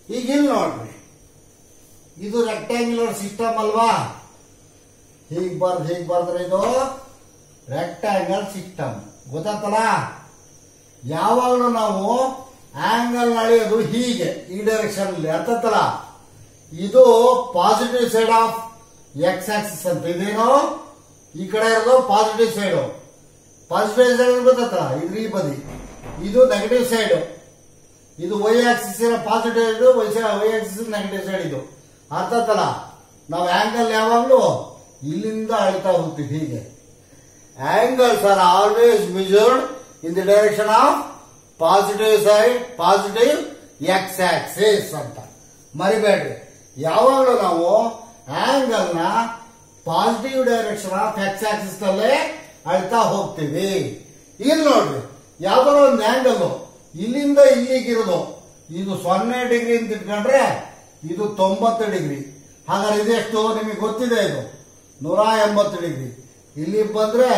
ಈಗ ಇಲ್ಲಿ ನೋಡ್ರಿ, ಇದು ರೆಕ್ಟ್ಯಾಂಗ್ಯುಲರ್ ಸಿಸ್ಟಮ್ ಅಲ್ವಾ? ಹೀಗ್ ಬರ್ದ್ರೆ ಇದು ರೆಕ್ಟ್ಯಾಂಗಲ್ ಸಿಸ್ಟಮ್, ಗೊತ್ತಾತಲ್ಲ? ಯಾವಾಗಲೂ ನಾವು ಆಂಗಲ್ ಅಳೆಯೋದು ಹೀಗೆ, ಈ ಡೈರೆಕ್ಷನ್ ಅಲ್ಲಿ, ಅರ್ಥತ್ತಲ್ಲ? ಇದು positive side of X axis ಅಂತ, ಇದೇನು ಈ ಕಡೆ ಇರೋದು ಪಾಸಿಟಿವ್ ಸೈಡ್. ಪಾಸಿಟಿವ್ ಸೈಡ್ ಗೊತ್ತಲ್ಲ, ಇದು ಈ ಬದಿ, ಇದು ನೆಗೆಟಿವ್ ಸೈಡ್. ಇದು ವೈ ಆಕ್ಸಿಸ್ ಪಾಸಿಟಿವ್ ಇದು, ವೈ ಆಕ್ಸಿಸ್ ನೆಗೆಟಿವ್ ಸೈಡ್. ಇದು ಅರ್ಥ ಆತಲ್ಲ? ನಾವು ಆಂಗಲ್ ಯಾವಾಗ್ಲೂ ಇಲ್ಲಿಂದ ಅಳಿತಾ ಹೋಗ್ತೀವಿ ಹೀಗೆ. Angles are always measured in the direction of positive side, positive X axis ಅಂತ ಮರಿಬೇಡ್ರಿ. ಯಾವಾಗಲೂ ನಾವು ಆಂಗಲ್ ನ positive direction of X axis ನಲ್ಲೇ ಅಳ್ತಾ ಹೋಗ್ತೀವಿ. ಇಲ್ಲಿ ನೋಡ್ರಿ, ಯಾವ್ದಾರ ಒಂದು ಆಂಗಲ್ ಇಲ್ಲಿಂದ ಇಲ್ಲಿಗಿರೋದು, ಇದು 0 ಡಿಗ್ರಿ ಅಂತ ಇಟ್ಕೊಂಡ್ರೆ ಇದು 90 ಡಿಗ್ರಿ. ಹಾಗಾದ್ರೆ ಇದೆಷ್ಟು ನಿಮಗೆ ಗೊತ್ತಿದೆ? ಇದು 180 ಡಿಗ್ರಿ. ಇಲ್ಲಿ ಬಂದ್ರೆ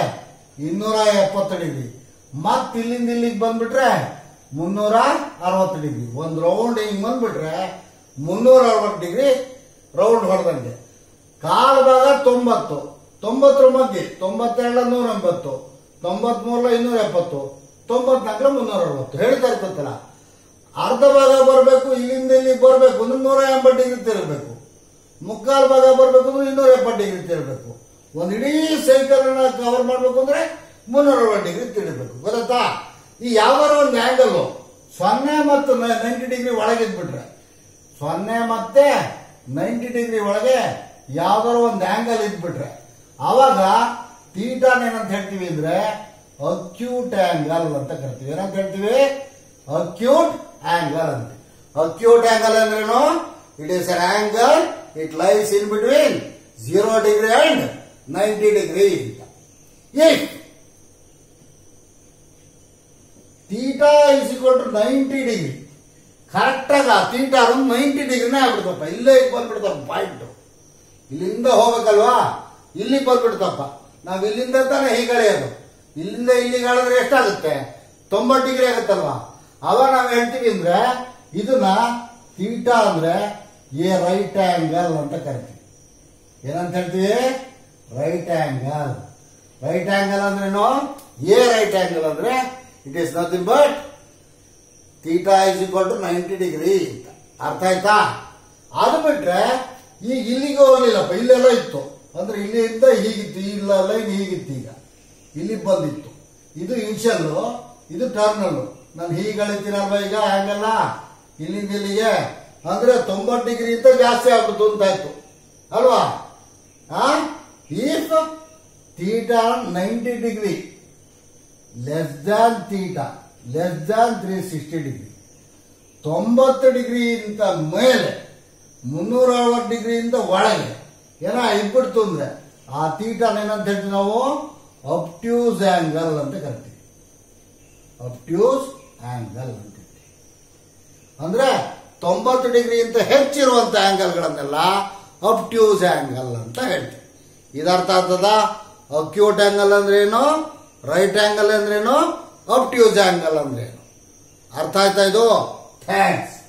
270 ಡಿಗ್ರಿ. ಮತ್ ಇಲ್ಲಿಂದ ಇಲ್ಲಿಗೆ ಬಂದ್ಬಿಟ್ರೆ 360 ಡಿಗ್ರಿ. ಒಂದು ರೌಂಡ್ ಹಿಂಗ್ ಬಂದ್ಬಿಟ್ರೆ 360 ಡಿಗ್ರಿ ರೌಂಡ್ ಹೊಡೆದಂಗೆ. ಕಾಲ್ ಭಾಗ 90, 90 ಮಧ್ಯೆ 92 180, 93 270, 94 360 ಹೇಳ್ತಾ ಇರ್ತಲ್ಲ. ಅರ್ಧ ಭಾಗ ಬರಬೇಕು, ಇಲ್ಲಿಂದ ಇಲ್ಲಿಗೆ ಬರಬೇಕು ಅಂದ್ರೆ 180 ಡಿಗ್ರಿ ತಿರುಗಬೇಕು. ಮುಕ್ಕಾಲು ಭಾಗ ಬರಬೇಕು ಅಂದ್ರೆ 270 ಡಿಗ್ರಿ ತಿರುಗಬೇಕು. ಒಂದು ಇಡೀ ಸೈಕಲ್ ಕವರ್ ಮಾಡ್ಬೇಕು ಅಂದ್ರೆ 360 ಡಿಗ್ರಿ ತಿರುಗಬೇಕು. ಗೊತ್ತಾ? ಈ ಯಾವ್ದಾರ ಒಂದು ಆಂಗಲ್ 0 ಮತ್ತು 90 ಡಿಗ್ರಿ ಒಳಗಿದ್ಬಿಟ್ರೆ, 0 ಮತ್ತೆ 90 ಡಿಗ್ರಿ ಒಳಗೆ ಯಾವ್ದಾರ ಒಂದು ಆಂಗಲ್ ಇದ್ಬಿಟ್ರೆ ಅವಾಗ ಥೀಟಾನ್ ಏನಂತ ಹೇಳ್ತೀವಿ ಅಂದ್ರೆ ಅಕ್ಯೂಟ್ ಆಂಗಲ್ ಅಂತ ಕರಿತೀವಿ. ಏನಂತ ಹೇಳ್ತೀವಿ? ಅಕ್ಯೂಟ್ ಆಂಗಲ್ ಅಂತ. ಅಕ್ಯೂಟ್ ಆಂಗಲ್ ಅಂದ್ರೇನು? It is an angle, it lies in between 0 degree and 90 degree ಅಂತ. If theta is equal to 90 degree, correct ಆಗ ಥೀಟಾ 90 ಡಿಗ್ರಿನೇ ಆಗ್ಬಿಡ್ತಪ್ಪ. ಇಲ್ಲೇ ಬಂದ್ಬಿಡ್ತಪ್ಪ ಪಾಯಿಂಟ್. ಇಲ್ಲಿಂದ ಹೋಗ್ಬೇಕಲ್ವಾ, ಇಲ್ಲಿ ಬಂದ್ಬಿಡ್ತಪ್ಪ. ನಾವ್ ಇಲ್ಲಿಂದ ತಾನೆ ಹೀಗೆ ಅಳೆಯೋದು. ಇಲ್ಲಿಂದ ಇಲ್ಲಿಗೆ ಅಳಿದ್ರೆ ಎಷ್ಟಾಗುತ್ತೆ? 90 ಡಿಗ್ರಿ ಆಗುತ್ತಲ್ವಾ? ಅವಾಗ ನಾವ್ ಹೇಳ್ತೀವಿ ಅಂದ್ರೆ ಇದನ್ನ ಥೀಟಾ ಅಂದ್ರೆ ಎ ರೈಟ್ ಆಂಗಲ್ ಅಂತ ಕರಿತೀವಿ. ಏನಂತ ಹೇಳ್ತೀವಿ? Right angle. ರೈಟ್ ಆಂಗಲ್ ಅಂದ್ರೇನು? ಎ ರೈಟ್ ಆಂಗಲ್ ಅಂದ್ರೆ it is nothing but theta is equal to 90 degree ಅಂತ. ಅರ್ಥ ಆಯ್ತಾ? ಅದು ಬಿಟ್ರೆ ಈಗ ಇಲ್ಲಿಗೆ ಹೋಗ್ಲಿಲ್ಲಪ್ಪ, ಇಲ್ಲೆಲ್ಲ ಇತ್ತು ಅಂದ್ರೆ ಇಲ್ಲಿಂದ ಹೀಗಿತ್ತು, ಇಲ್ಲ ಲೈನ್ ಹೀಗಿತ್ತು, ಈಗ ಇಲ್ಲಿ ಬಂದಿತ್ತು. ಇದು ಇನ್ಷಿಯಲ್, ಇದು ಟರ್ನಲ್. ನಾನು ಹೀಗೆ ಅಳಿತೀನಲ್ವಾ ಈಗ ಆಂಗಲ್ ಇಲ್ಲಿಂದ ಇಲ್ಲಿಗೆ ಅಂದ್ರೆ 90 ಡಿಗ್ರಿ ಅಂತ ಜಾಸ್ತಿ ಆಗ್ಬಿಡ್ತು ಅಂತ ಆಯ್ತು ಅಲ್ವಾ? If theta 90 degree less than theta less than 360 degree, 90 ಡಿಗ್ರಿಯಿಂದ ಮೇಲೆ 360 ಡಿಗ್ರಿಯಿಂದ ಒಳಗೆ ಏನ ಇಟ್ಬಿಡ್ತು ಅಂದ್ರೆ ಆ ಥೀಟಾನ್ ಏನಂತ ಹೇಳ್ತೀವಿ ನಾವು? ಅಬ್ಟ್ಯೂಸ್ ಆಂಗಲ್ ಅಂತ ಕರಿತೀವಿ. ಅಬ್ಟ್ಯೂಸ್ ಆಂಗಲ್ ಅಂತ ಹೇಳ್ತೀವಿ. ಅಂದ್ರೆ 90 ಡಿಗ್ರಿಗಿಂತ ಹೆಚ್ಚಿರುವಂತ ಆಂಗಲ್ಗಳನ್ನೆಲ್ಲ ಅಬ್ಟ್ಯೂಸ್ ಆಂಗಲ್ ಅಂತ ಹೇಳ್ತೀವಿ. ಇದರ್ಥ ಆಗ್ತದ? ಅಕ್ಯೂಟ್ ಆಂಗಲ್ ಅಂದ್ರೇನು, ರೈಟ್ ಆಂಗಲ್ ಅಂದ್ರೇನು, ಅಬ್ಟ್ಯೂಸ್ ಆಂಗಲ್ ಅಂದ್ರೇನು? ಅರ್ಥ ಆಯ್ತಾ ಇದು? ಥ್ಯಾಂಕ್ಸ್.